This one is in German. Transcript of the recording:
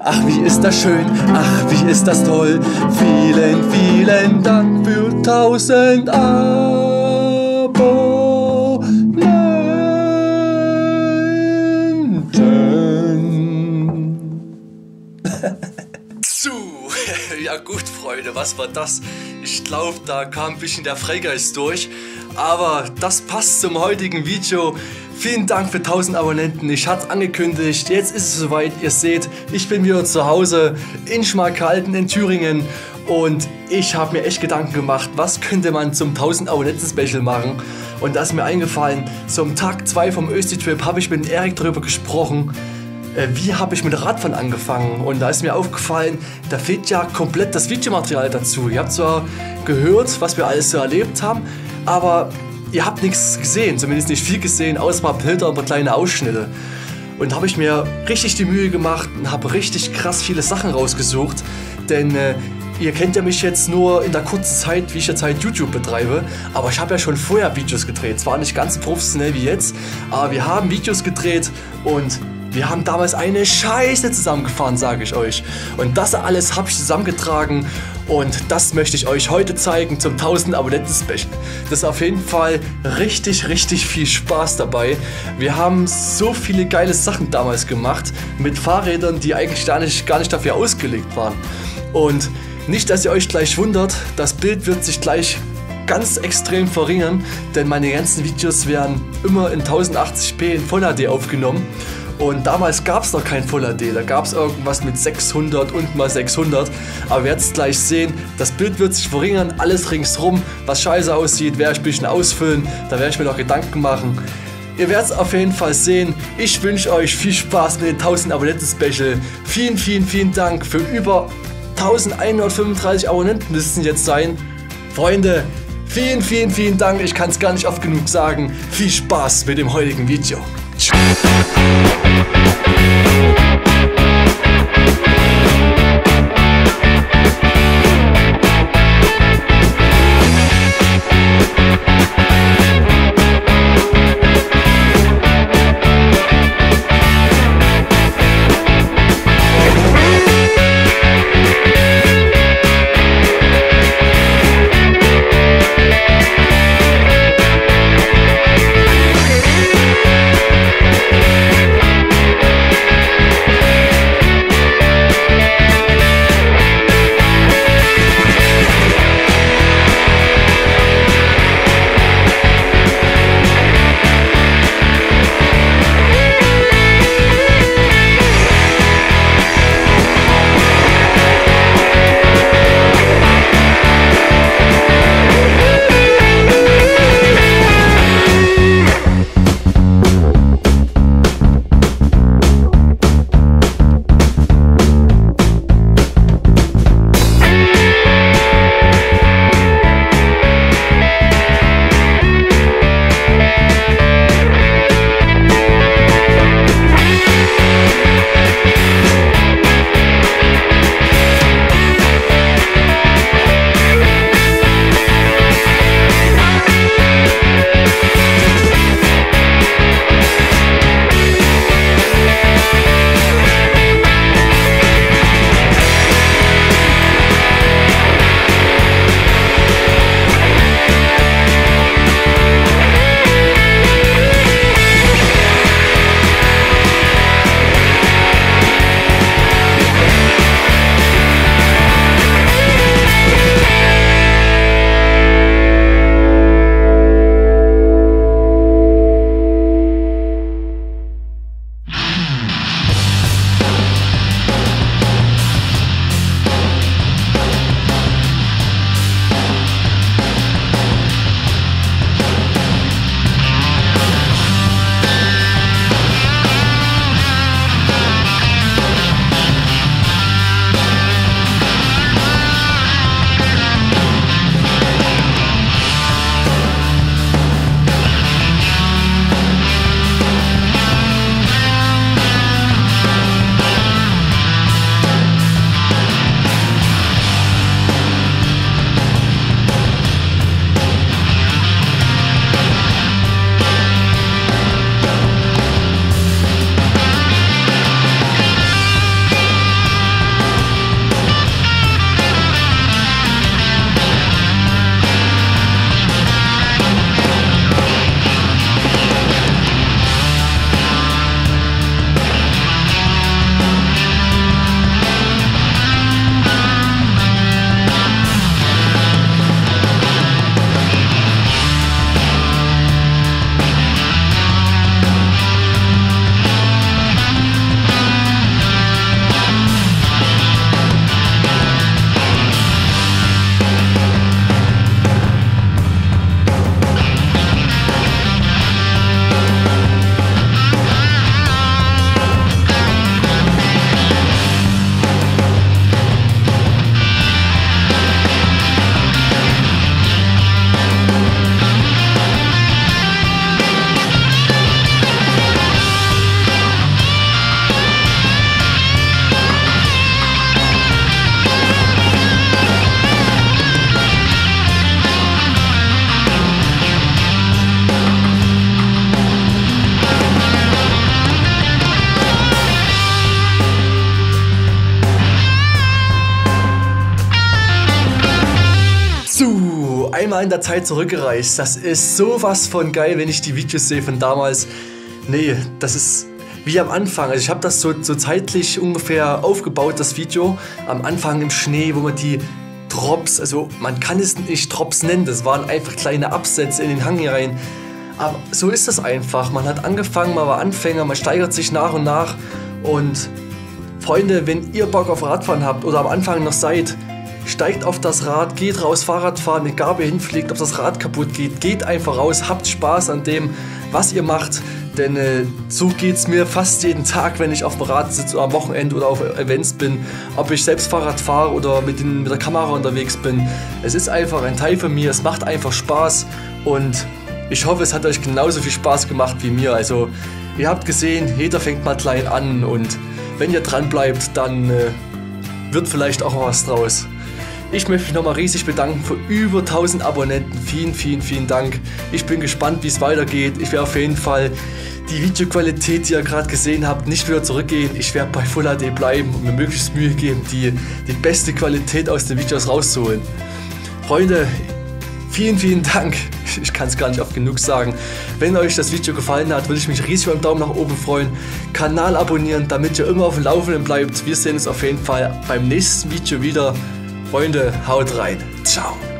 Ach, wie ist das schön, ach, wie ist das toll. Vielen, vielen Dank für 1000 Abonnenten. Ja gut, Freunde, was war das? Ich glaube, da kam ein bisschen der Freigeist durch. Aber das passt zum heutigen Video. Vielen Dank für 1000 Abonnenten. Ich hatte es angekündigt. Jetzt ist es soweit. Ihr seht, ich bin wieder zu Hause in Schmalkalden in Thüringen. Und ich habe mir echt Gedanken gemacht, was könnte man zum 1000 Abonnenten Special machen. Und da ist mir eingefallen, so am Tag 2 vom Östi-Trip habe ich mit Erik darüber gesprochen. Wie habe ich mit Radfahren angefangen? Und da ist mir aufgefallen, da fehlt ja komplett das Videomaterial dazu. Ihr habt zwar gehört, was wir alles so erlebt haben, aber ihr habt nichts gesehen, zumindest nicht viel gesehen, außer mal Bilder und kleine Ausschnitte. Und da habe ich mir richtig die Mühe gemacht und habe richtig krass viele Sachen rausgesucht, denn ihr kennt ja mich jetzt nur in der kurzen Zeit, wie ich jetzt halt YouTube betreibe, aber ich habe ja schon vorher Videos gedreht. Zwar nicht ganz professionell wie jetzt, aber wir haben Videos gedreht und wir haben damals eine Scheiße zusammengefahren, sage ich euch. Und das alles habe ich zusammengetragen und das möchte ich euch heute zeigen zum 1000 Abonnenten Special. Das ist auf jeden Fall richtig viel Spaß dabei. Wir haben so viele geile Sachen damals gemacht mit Fahrrädern, die eigentlich gar nicht dafür ausgelegt waren. Und nicht, dass ihr euch gleich wundert, das Bild wird sich gleich ganz extrem verringern, denn meine ganzen Videos werden immer in 1080p in Voll HD aufgenommen. Und damals gab es noch kein Full HD, da gab es irgendwas mit 600 und mal 600. Aber ihr werdet es gleich sehen, das Bild wird sich verringern, alles ringsrum, was scheiße aussieht, werde ich ein bisschen ausfüllen, da werde ich mir noch Gedanken machen. Ihr werdet es auf jeden Fall sehen. Ich wünsche euch viel Spaß mit den 1000 Abonnenten Special. Vielen Dank für über 1135 Abonnenten müssen es jetzt sein. Freunde, vielen Dank, ich kann es gar nicht oft genug sagen. Viel Spaß mit dem heutigen Video. einmal in der Zeit zurückgereist. Das ist sowas von geil, wenn ich die Videos sehe von damals. Nee, das ist wie am Anfang. Also ich habe das so zeitlich ungefähr aufgebaut, das Video. Am Anfang im Schnee, wo man die Drops, also man kann es nicht Drops nennen, das waren einfach kleine Absätze in den Hang hier rein. Aber so ist das einfach. Man hat angefangen, man war Anfänger, man steigert sich nach und nach. Und Freunde, wenn ihr Bock auf Radfahren habt oder am Anfang noch seid, steigt auf das Rad, geht raus Fahrrad fahren, egal wo ihr hinfliegt, ob das Rad kaputt geht, geht einfach raus, habt Spaß an dem, was ihr macht. Denn so geht es mir fast jeden Tag, wenn ich auf dem Rad sitze oder am Wochenende oder auf Events bin. Ob ich selbst Fahrrad fahre oder mit der Kamera unterwegs bin. Es ist einfach ein Teil von mir, es macht einfach Spaß. Und ich hoffe, es hat euch genauso viel Spaß gemacht wie mir. Also ihr habt gesehen, jeder fängt mal klein an. Und wenn ihr dran bleibt, dann wird vielleicht auch mal was draus. Ich möchte mich nochmal riesig bedanken für über 1000 Abonnenten. Vielen, vielen, vielen Dank. Ich bin gespannt, wie es weitergeht. Ich werde auf jeden Fall die Videoqualität, die ihr gerade gesehen habt, nicht wieder zurückgehen. Ich werde bei Full HD bleiben und mir möglichst Mühe geben, die beste Qualität aus den Videos rauszuholen. Freunde, vielen, vielen Dank. Ich kann es gar nicht oft genug sagen. Wenn euch das Video gefallen hat, würde ich mich riesig über einen Daumen nach oben freuen. Kanal abonnieren, damit ihr immer auf dem Laufenden bleibt. Wir sehen uns auf jeden Fall beim nächsten Video wieder. Freunde, haut rein. Ciao.